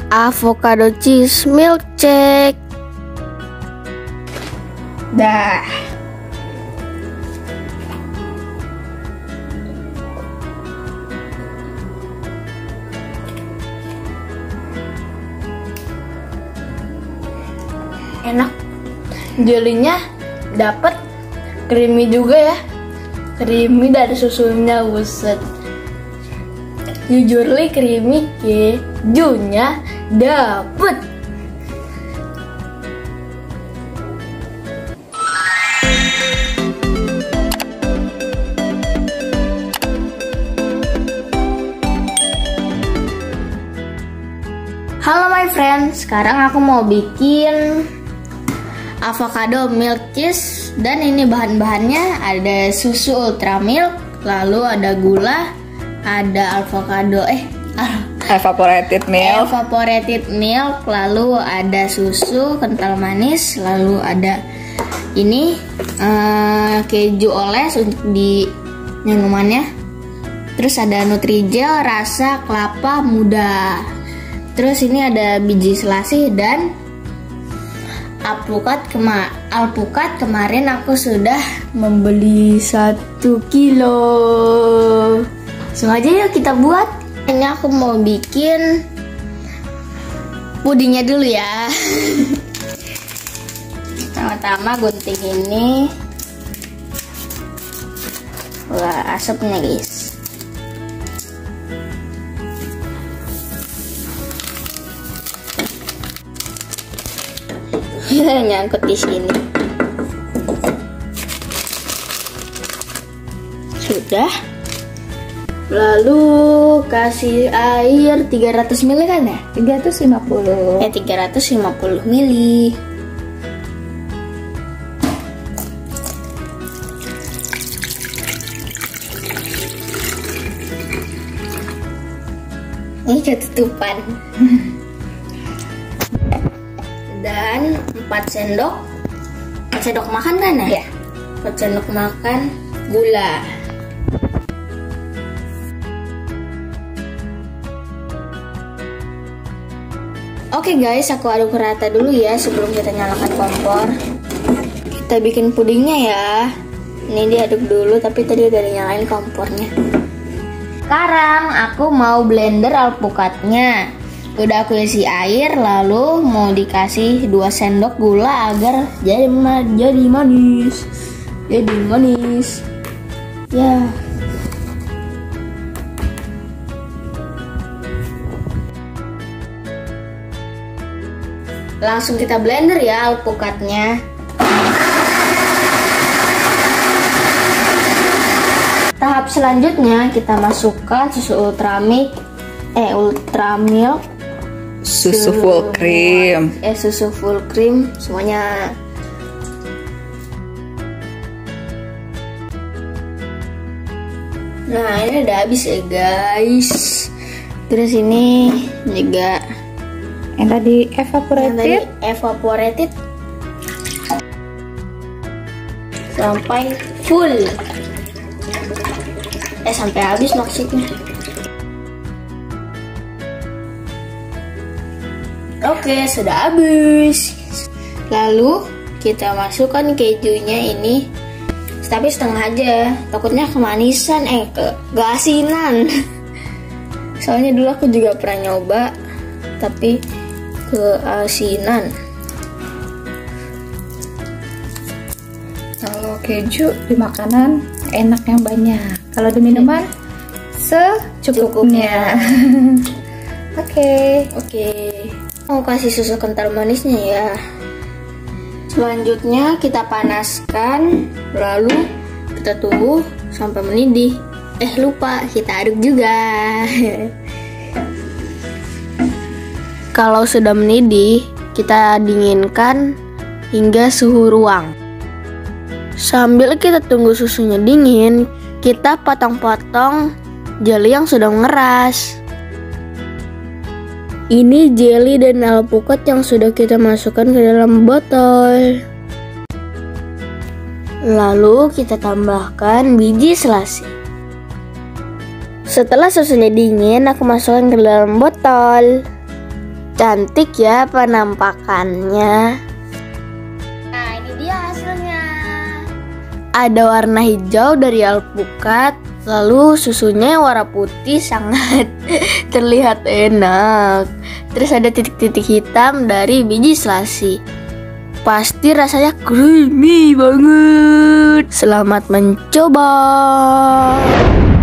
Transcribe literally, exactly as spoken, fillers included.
avocado cheese milkshake. Dah. Enak. Jelinya dapet, creamy juga ya. Creamy dari susunya, buset. Jujur li creamy, kejunya dapet. Halo my friends, sekarang aku mau bikin avocado milk cheese. Dan ini bahan-bahannya ada susu ultra milk, lalu ada gula, ada avocado eh Evaporated milk. evaporated milk, lalu ada susu kental manis, lalu ada ini uh, keju oles untuk di minumannya. Terus ada Nutrijel rasa kelapa muda. Terus ini ada biji selasih dan alpukat. Kema alpukat kemarin aku sudah membeli satu kilo. Langsung aja yuk kita buat. Ini aku mau bikin pudingnya dulu ya. Pertama-tama gunting ini. Wah, asapnya guys. Nyangkut di sini. Sudah. Lalu kasih air tiga ratus mililiter kan ya? tiga ratus lima puluh. Eh tiga ratus lima puluh mililiter. Ini ketutupan. Dan empat sendok empat sendok makan kan ya? Ya. empat sendok makan gula. Oke guys, aku aduk rata dulu ya sebelum kita nyalakan kompor. Kita bikin pudingnya ya. Ini diaduk dulu, tapi tadi udah nyalain kompornya. Sekarang aku mau blender alpukatnya. Udah aku isi air, lalu mau dikasih dua sendok gula agar jadi ma jadi manis. Jadi manis. Ya. Langsung kita blender ya alpukatnya. Tahap selanjutnya kita masukkan susu ultramilk, eh ultramilk, Susu full cream. eh susu full cream semuanya. Nah ini udah habis ya guys. Terus ini juga Yang tadi yang evaporated. tadi evaporated sampai full. Eh sampai habis maksudnya. Oke, sudah habis. Lalu kita masukkan kejunya ini, tapi setengah aja. Takutnya kemanisan, eh ke keasinan. Soalnya dulu aku juga pernah nyoba, tapi keasinan. Kalau keju di makanan enak yang banyak. Kalau di minuman secukupnya. Oke. Oke. Mau kasih susu kental manisnya ya. Selanjutnya kita panaskan, lalu kita tunggu sampai mendidih. Eh lupa, kita aduk juga. Kalau sudah mendidih, kita dinginkan hingga suhu ruang. Sambil kita tunggu susunya dingin, kita potong-potong jelly yang sudah mengeras. Ini jelly dan alpukat yang sudah kita masukkan ke dalam botol. Lalu kita tambahkan biji selasih. Setelah susunya dingin, aku masukkan ke dalam botol. Cantik ya penampakannya. Nah, ini dia hasilnya. Ada warna hijau dari alpukat, lalu susunya warna putih sangat terlihat enak. Terus ada titik-titik hitam dari biji selasi. Pasti rasanya creamy banget. Selamat mencoba.